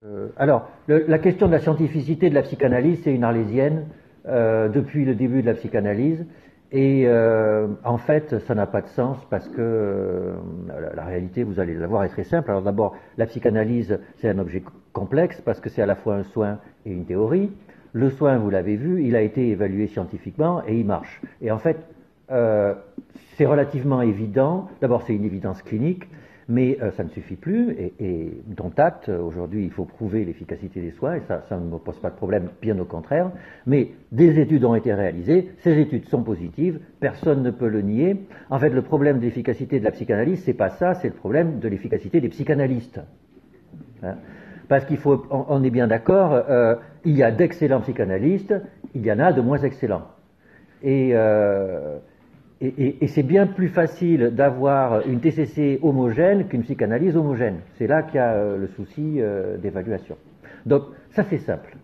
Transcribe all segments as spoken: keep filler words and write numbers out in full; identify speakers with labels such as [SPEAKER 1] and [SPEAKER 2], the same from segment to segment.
[SPEAKER 1] Euh, alors, le, la question de la scientificité de la psychanalyse, c'est une arlésienne euh, depuis le début de la psychanalyse. Et euh, en fait, ça n'a pas de sens parce que euh, la, la réalité, vous allez la voir, est très simple. Alors d'abord, la psychanalyse, c'est un objet complexe parce que c'est à la fois un soin et une théorie. Le soin, vous l'avez vu, il a été évalué scientifiquement et il marche. Et en fait, euh, c'est relativement évident. D'abord, c'est une évidence clinique. Mais euh, ça ne suffit plus, et, et dont acte, aujourd'hui il faut prouver l'efficacité des soins, et ça, ça ne me pose pas de problème, bien au contraire. Mais des études ont été réalisées, ces études sont positives, personne ne peut le nier. En fait, le problème de l'efficacité de la psychanalyse, c'est pas ça, c'est le problème de l'efficacité des psychanalystes. Hein? Parce qu'il faut, on, on est bien d'accord, euh, il y a d'excellents psychanalystes, il y en a de moins excellents. Et... Euh, Et, et, et c'est bien plus facile d'avoir une T C C homogène qu'une psychanalyse homogène. C'est là qu'il y a euh, le souci euh, d'évaluation. Donc ça c'est simple.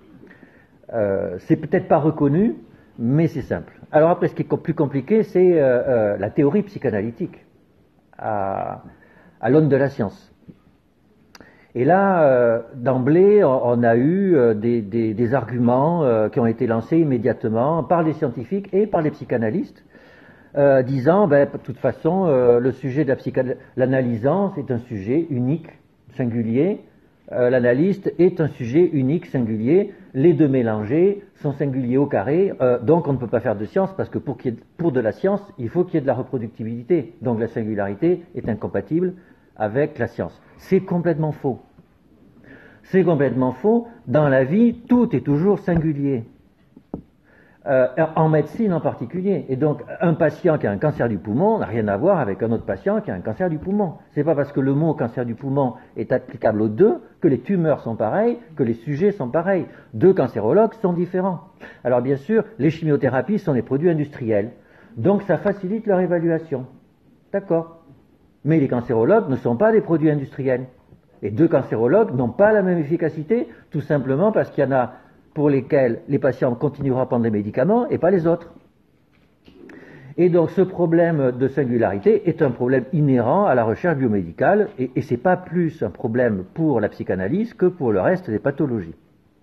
[SPEAKER 1] Euh, c'est peut-être pas reconnu, mais c'est simple. Alors après, ce qui est plus compliqué, c'est euh, euh, la théorie psychanalytique à, à l'aune de la science. Et là, euh, d'emblée, on, on a eu euh, des, des, des arguments euh, qui ont été lancés immédiatement par les scientifiques et par les psychanalystes. Euh, disant, ben, de toute façon, euh, le sujet de la psychanalyse, l'analysant, c'est un sujet unique, singulier. Euh, l'analyste est un sujet unique, singulier. Les deux mélangés sont singuliers au carré. Euh, donc, on ne peut pas faire de science parce que pour, qu'il y ait, pour de la science, il faut qu'il y ait de la reproductibilité. Donc, la singularité est incompatible avec la science. C'est complètement faux. C'est complètement faux. Dans la vie, tout est toujours singulier. Euh, en médecine en particulier. Et donc, un patient qui a un cancer du poumon n'a rien à voir avec un autre patient qui a un cancer du poumon. C'est pas parce que le mot cancer du poumon est applicable aux deux que les tumeurs sont pareilles, que les sujets sont pareils. Deux cancérologues sont différents. Alors bien sûr, les chimiothérapies sont des produits industriels. Donc ça facilite leur évaluation. D'accord. Mais les cancérologues ne sont pas des produits industriels. Et deux cancérologues n'ont pas la même efficacité, tout simplement parce qu'il y en a pour lesquels les patients continueront à prendre les médicaments et pas les autres. Et donc ce problème de singularité est un problème inhérent à la recherche biomédicale et, et ce n'est pas plus un problème pour la psychanalyse que pour le reste des pathologies.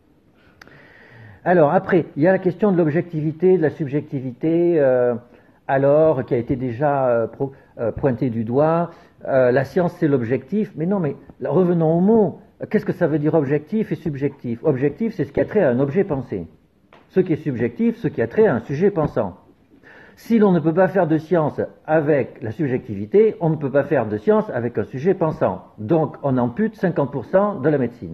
[SPEAKER 1] Alors après, il y a la question de l'objectivité, de la subjectivité, euh, alors qui a été déjà euh, pro, euh, pointée du doigt. Euh, la science c'est l'objectif, mais non, mais revenons au mot. Qu'est-ce que ça veut dire objectif et subjectif? Objectif, c'est ce qui a trait à un objet pensé. Ce qui est subjectif, ce qui a trait à un sujet pensant. Si l'on ne peut pas faire de science avec la subjectivité, on ne peut pas faire de science avec un sujet pensant. Donc, on ampute cinquante pour cent de la médecine.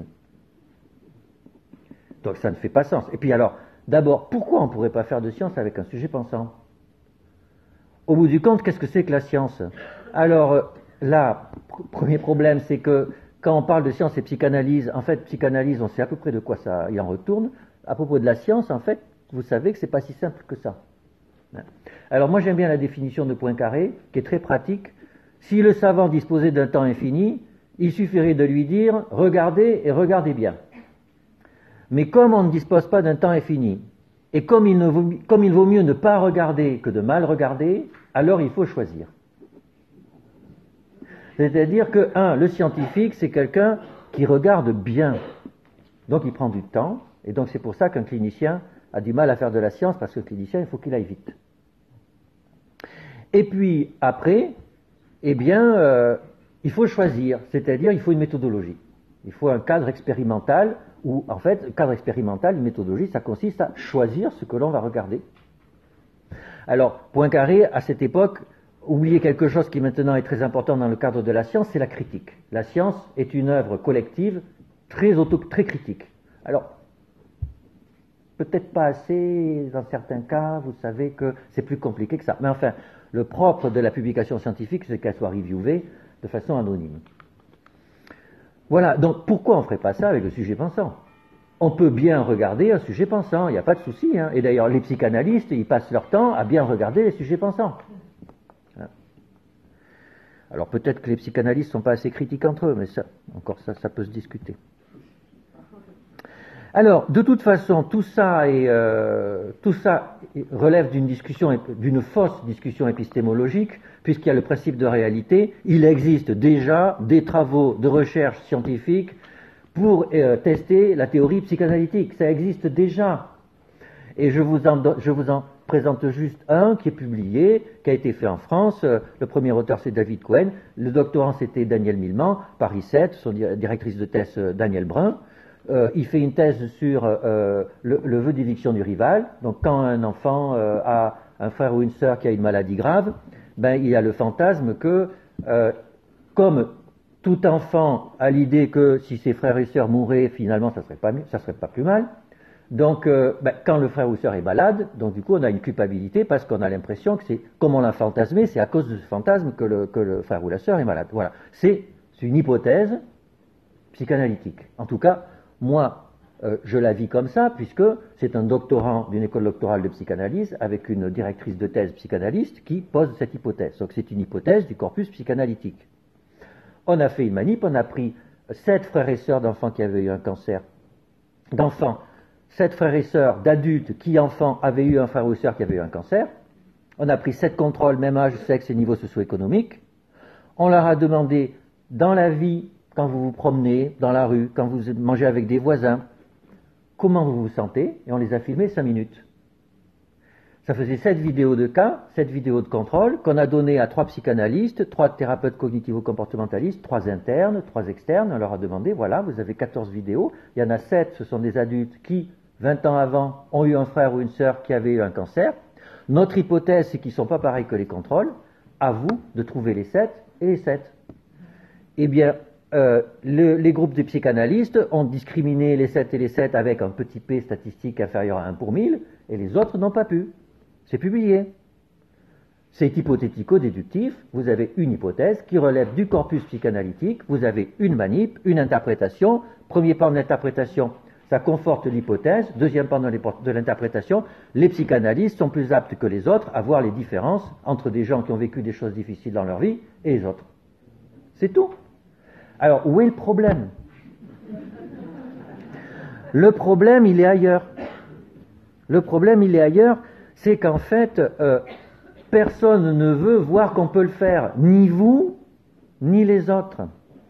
[SPEAKER 1] Donc, ça ne fait pas sens. Et puis alors, d'abord, pourquoi on ne pourrait pas faire de science avec un sujet pensant? Au bout du compte, qu'est-ce que c'est que la science? Alors, là, premier problème, c'est que quand on parle de science et psychanalyse, en fait, psychanalyse, on sait à peu près de quoi ça il en retourne. À propos de la science, en fait, vous savez que c'est pas si simple que ça. Alors moi, j'aime bien la définition de Poincaré, qui est très pratique. Si le savant disposait d'un temps infini, il suffirait de lui dire « regardez et regardez bien ». Mais comme on ne dispose pas d'un temps infini, et comme il, ne vaut, comme il vaut mieux ne pas regarder que de mal regarder, alors il faut choisir. C'est-à-dire que, un, le scientifique, c'est quelqu'un qui regarde bien. Donc il prend du temps, et donc c'est pour ça qu'un clinicien a du mal à faire de la science, parce que le clinicien, il faut qu'il aille vite. Et puis, après, eh bien, euh, il faut choisir, c'est-à-dire il faut une méthodologie. Il faut un cadre expérimental, où, en fait, le cadre expérimental, une méthodologie, ça consiste à choisir ce que l'on va regarder. Alors, Poincaré, à cette époque, oubliez quelque chose qui maintenant est très important dans le cadre de la science, c'est la critique. La science est une œuvre collective très, auto, très critique. Alors, peut-être pas assez, dans certains cas, vous savez que c'est plus compliqué que ça. Mais enfin, le propre de la publication scientifique, c'est qu'elle soit reviewée de façon anonyme. Voilà, donc pourquoi on ne ferait pas ça avec le sujet pensant? On peut bien regarder un sujet pensant, il n'y a pas de souci. Hein. Et d'ailleurs, les psychanalystes, ils passent leur temps à bien regarder les sujets pensants. Alors peut-être que les psychanalystes ne sont pas assez critiques entre eux, mais ça, encore ça, ça peut se discuter. Alors, de toute façon, tout ça, est, euh, tout ça relève d'une discussion, d'une fausse discussion épistémologique, puisqu'il y a le principe de réalité. Il existe déjà des travaux de recherche scientifique pour euh, tester la théorie psychanalytique. Ça existe déjà. Et je vous, en, je vous en présente juste un qui est publié, qui a été fait en France. Le premier auteur, c'est David Cohen. Le doctorant, c'était Daniel Milman, Paris sept, son directrice de thèse, Daniel Brun. Euh, il fait une thèse sur euh, le, le vœu d'éviction du rival. Donc, quand un enfant euh, a un frère ou une sœur qui a une maladie grave, ben, il y a le fantasme que, euh, comme tout enfant a l'idée que si ses frères et sœurs mouraient, finalement, ça ne serait pas mieux, ça serait pas plus mal. Donc, euh, ben, quand le frère ou sœur est malade, donc du coup, on a une culpabilité parce qu'on a l'impression que c'est, comme on l'a fantasmé, c'est à cause de ce fantasme que le, que le frère ou la sœur est malade. Voilà. C'est une hypothèse psychanalytique. En tout cas, moi, euh, je la vis comme ça, puisque c'est un doctorant d'une école doctorale de psychanalyse avec une directrice de thèse psychanalyste qui pose cette hypothèse. Donc, c'est une hypothèse du corpus psychanalytique. On a fait une manip, on a pris sept frères et sœurs d'enfants qui avaient eu un cancer, d'enfants, sept frères et sœurs d'adultes qui, enfants, avaient eu un frère ou sœur qui avait eu un cancer. On a pris sept contrôles, même âge, sexe et niveau socio-économique. On leur a demandé, dans la vie, quand vous vous promenez dans la rue, quand vous mangez avec des voisins, comment vous vous sentez, et on les a filmés cinq minutes. Ça faisait sept vidéos de cas, sept vidéos de contrôle, qu'on a donné à trois psychanalystes, trois thérapeutes cognitivo-comportementalistes, trois internes, trois externes. On leur a demandé, voilà, vous avez quatorze vidéos. Il y en a sept, ce sont des adultes qui, vingt ans avant, ont eu un frère ou une sœur qui avait eu un cancer. Notre hypothèse, c'est qu'ils ne sont pas pareils que les contrôles. À vous de trouver les sept et les sept. Eh bien, euh, le, les groupes de psychanalystes ont discriminé les sept et les sept avec un petit p statistique inférieur à un pour mille, et les autres n'ont pas pu. C'est publié. C'est hypothético-déductif. Vous avez une hypothèse qui relève du corpus psychanalytique. Vous avez une manip, une interprétation. Premier pan de l'interprétation, ça conforte l'hypothèse. Deuxième pan de l'interprétation, les psychanalystes sont plus aptes que les autres à voir les différences entre des gens qui ont vécu des choses difficiles dans leur vie et les autres. C'est tout. Alors, où est le problème? Le problème, il est ailleurs. Le problème, il est ailleurs. C'est qu'en fait, euh, personne ne veut voir qu'on peut le faire, ni vous, ni les autres.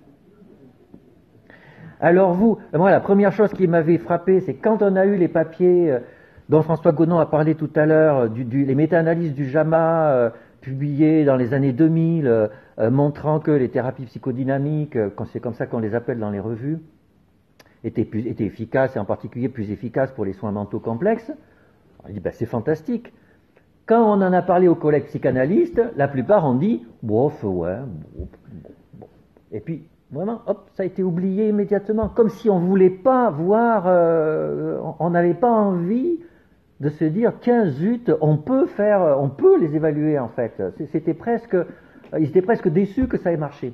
[SPEAKER 1] Alors vous, moi la première chose qui m'avait frappé, c'est quand on a eu les papiers euh, dont François Gonon a parlé tout à l'heure, du, du, les méta-analyses du JAMA euh, publiées dans les années deux mille, euh, euh, montrant que les thérapies psychodynamiques, euh, c'est comme ça qu'on les appelle dans les revues, étaient, plus, étaient efficaces, et en particulier plus efficaces pour les soins mentaux complexes. On dit, ben, c'est fantastique. Quand on en a parlé aux collègues psychanalystes, la plupart ont dit, bof, ouais, bon, bon, bon. Et puis, vraiment, hop, ça a été oublié immédiatement, comme si on ne voulait pas voir, euh, on n'avait pas envie de se dire, tiens, zut, on peut faire, on peut les évaluer en fait. C'était presque, ils étaient presque déçus que ça ait marché.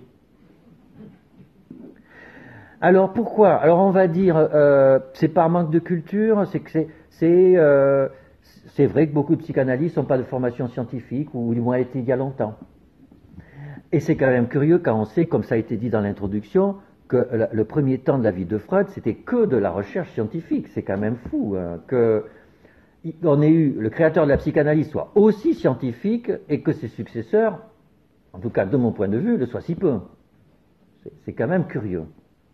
[SPEAKER 1] Alors pourquoi? Alors on va dire, euh, c'est par manque de culture, c'est que c'est, c'est, euh, c'est vrai que beaucoup de psychanalystes n'ont pas de formation scientifique ou ils l'ont été il y a longtemps. Et c'est quand même curieux quand on sait, comme ça a été dit dans l'introduction, que le premier temps de la vie de Freud, c'était que de la recherche scientifique. C'est quand même fou hein, que on ait eu le créateur de la psychanalyse soit aussi scientifique et que ses successeurs, en tout cas de mon point de vue, le soient si peu. C'est quand même curieux.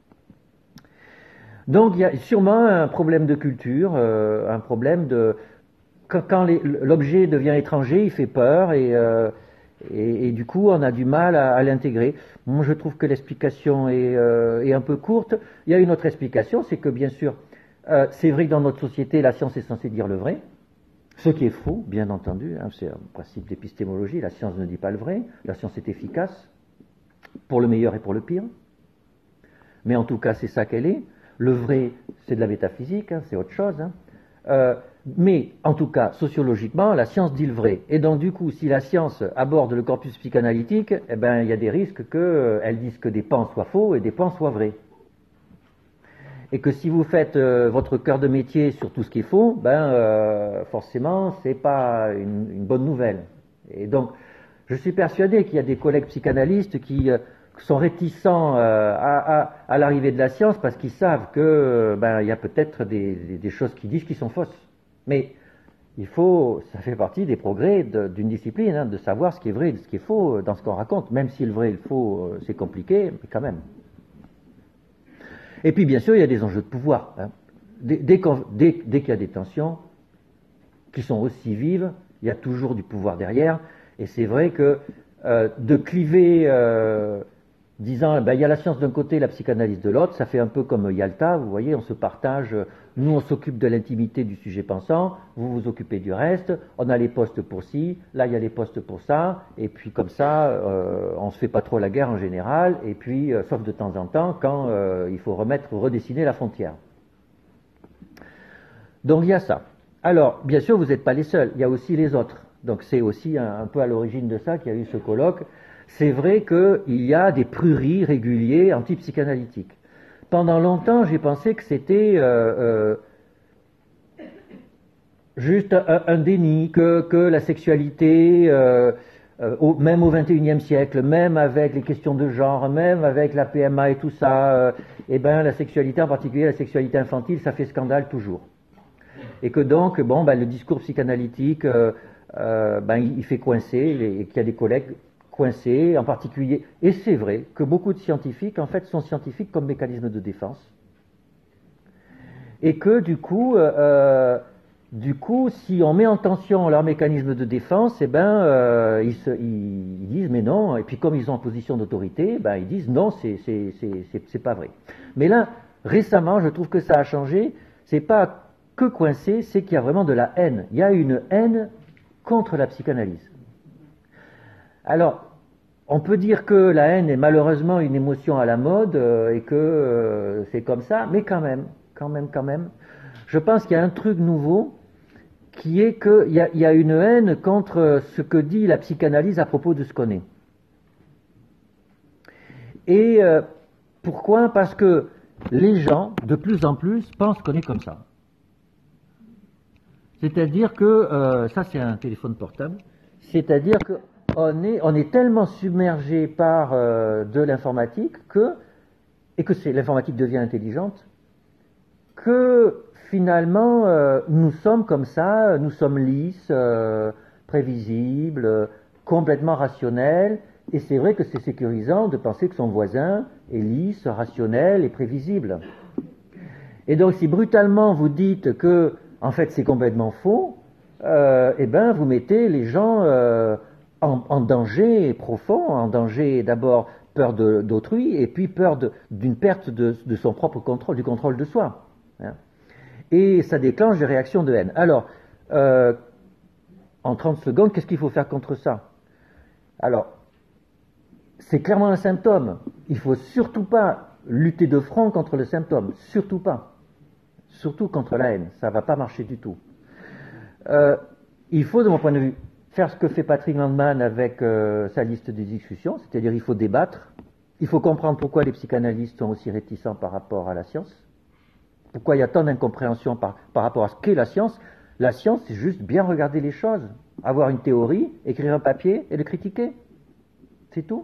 [SPEAKER 1] Donc il y a sûrement un problème de culture, euh, un problème de... Quand, quand l'objet devient étranger, il fait peur et, euh, et, et du coup on a du mal à, à l'intégrer. Moi je trouve que l'explication est, euh, est un peu courte. Il y a une autre explication, c'est que bien sûr, euh, c'est vrai que dans notre société, la science est censée dire le vrai, ce qui est faux, bien entendu, hein, c'est un principe d'épistémologie, la science ne dit pas le vrai, la science est efficace, pour le meilleur et pour le pire, mais en tout cas c'est ça qu'elle est. Le vrai, c'est de la métaphysique, hein, c'est autre chose. Hein. Euh, mais, en tout cas, sociologiquement, la science dit le vrai. Et donc, du coup, si la science aborde le corpus psychanalytique, eh ben, il y a des risques qu'elle euh, dise que des pans soient faux et des pans soient vrais. Et que si vous faites euh, votre cœur de métier sur tout ce qui est faux, ben, euh, forcément, c'est pas une, une bonne nouvelle. Et donc, je suis persuadé qu'il y a des collègues psychanalystes qui... Euh, sont réticents euh, à, à, à l'arrivée de la science parce qu'ils savent que ben, il y a peut-être des, des, des choses qui disent qui sont fausses. Mais il faut, ça fait partie des progrès d'une discipline, hein, de savoir ce qui est vrai et ce qui est faux dans ce qu'on raconte, même si le vrai et le faux, c'est compliqué, mais quand même. Et puis bien sûr, il y a des enjeux de pouvoir. Hein. Dès, dès, dès, dès qu'il y a des tensions qui sont aussi vives, il y a toujours du pouvoir derrière. Et c'est vrai que euh, de cliver, euh, disant ben, il y a la science d'un côté, la psychanalyse de l'autre, ça fait un peu comme Yalta, vous voyez, on se partage, nous on s'occupe de l'intimité du sujet pensant, vous vous occupez du reste, on a les postes pour ci, là il y a les postes pour ça, et puis comme ça, euh, on se fait pas trop la guerre en général, et puis, euh, sauf de temps en temps, quand euh, il faut remettre, redessiner la frontière. Donc il y a ça. Alors, bien sûr, vous n'êtes pas les seuls, il y a aussi les autres. Donc c'est aussi un, un peu à l'origine de ça qu'il y a eu ce colloque. C'est vrai qu'il y a des pruries réguliers antipsychanalytiques. Pendant longtemps, j'ai pensé que c'était euh, euh, juste un, un déni, que, que la sexualité, euh, euh, au, même au vingt et unième siècle, même avec les questions de genre, même avec la P M A et tout ça, euh, eh ben, la sexualité, en particulier la sexualité infantile, ça fait scandale toujours. Et que donc, bon, ben, le discours psychanalytique, euh, euh, ben, il fait coincer, et qu'il y a des collègues coincés, en particulier. Et c'est vrai que beaucoup de scientifiques, en fait, sont scientifiques comme mécanisme de défense. Et que, du coup, euh, du coup, si on met en tension leur mécanisme de défense, eh ben, euh, ils, se, ils, ils disent, mais non, et puis comme ils sont en position d'autorité, ben, ils disent, non, c'est pas vrai. Mais là, récemment, je trouve que ça a changé, c'est pas que coincé, c'est qu'il y a vraiment de la haine. Il y a une haine contre la psychanalyse. Alors, on peut dire que la haine est malheureusement une émotion à la mode euh, et que euh, c'est comme ça, mais quand même, quand même, quand même, je pense qu'il y a un truc nouveau qui est qu'il y, y a une haine contre ce que dit la psychanalyse à propos de ce qu'on est. Et euh, pourquoi? Parce que les gens, de plus en plus, pensent qu'on est comme ça. C'est-à-dire que, euh, ça c'est un téléphone portable, c'est-à-dire qu'on est, on est tellement submergé par euh, de l'informatique que, et que l'informatique devient intelligente, que finalement euh, nous sommes comme ça, nous sommes lisses, euh, prévisibles, euh, complètement rationnels, et c'est vrai que c'est sécurisant de penser que son voisin est lisse, rationnel et prévisible. Et donc si brutalement vous dites que en fait c'est complètement faux, euh, eh ben vous mettez les gens euh, en, en danger profond, en danger d'abord peur d'autrui et puis peur d'une perte de, de son propre contrôle, du contrôle de soi. Hein. Et ça déclenche des réactions de haine. Alors, euh, en trente secondes, qu'est-ce qu'il faut faire contre ça? Alors, c'est clairement un symptôme. Il ne faut surtout pas lutter de front contre le symptôme, surtout pas. Surtout contre la haine, ça ne va pas marcher du tout. Euh, il faut, de mon point de vue, faire ce que fait Patrick Landman avec euh, sa liste des discussions, c'est-à-dire il faut débattre, il faut comprendre pourquoi les psychanalystes sont aussi réticents par rapport à la science, pourquoi il y a tant d'incompréhension par, par rapport à ce qu'est la science. La science, c'est juste bien regarder les choses, avoir une théorie, écrire un papier et le critiquer. C'est tout.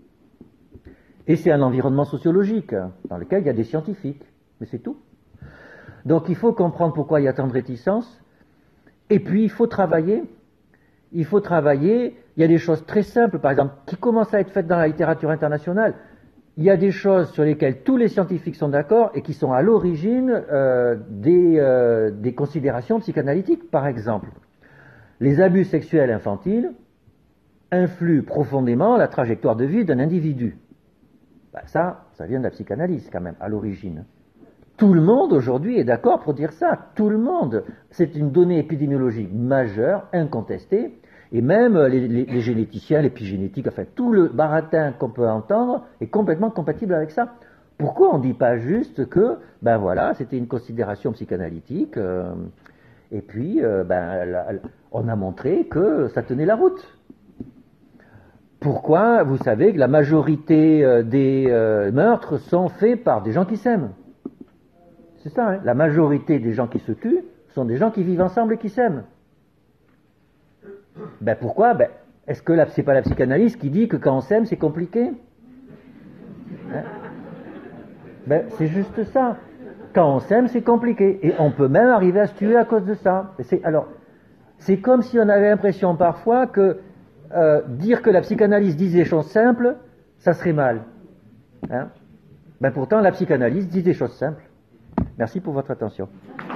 [SPEAKER 1] Et c'est un environnement sociologique dans lequel il y a des scientifiques, mais c'est tout. Donc il faut comprendre pourquoi il y a tant de réticences, et puis il faut travailler, il faut travailler, il y a des choses très simples, par exemple, qui commencent à être faites dans la littérature internationale. Il y a des choses sur lesquelles tous les scientifiques sont d'accord et qui sont à l'origine euh, des, euh, des considérations psychanalytiques. Par exemple, les abus sexuels infantiles influent profondément la trajectoire de vie d'un individu. Ben ça, ça vient de la psychanalyse quand même, à l'origine. Tout le monde aujourd'hui est d'accord pour dire ça. Tout le monde. C'est une donnée épidémiologique majeure, incontestée. Et même les, les, les généticiens, l'épigénétique, enfin tout le baratin qu'on peut entendre est complètement compatible avec ça. Pourquoi on ne dit pas juste que, ben voilà, c'était une considération psychanalytique, euh, et puis euh, ben, la, on a montré que ça tenait la route. Pourquoi? Vous savez que la majorité euh, des euh, meurtres sont faits par des gens qui s'aiment. C'est ça, hein. La majorité des gens qui se tuent sont des gens qui vivent ensemble et qui s'aiment. Ben pourquoi? Ben, est-ce que c'est pas la psychanalyse qui dit que quand on s'aime, c'est compliqué? Hein? Ben, c'est juste ça. Quand on s'aime, c'est compliqué. Et on peut même arriver à se tuer à cause de ça. Alors, c'est comme si on avait l'impression parfois que euh, dire que la psychanalyse dit des choses simples, ça serait mal. Hein? Ben pourtant, la psychanalyse dit des choses simples. Merci pour votre attention.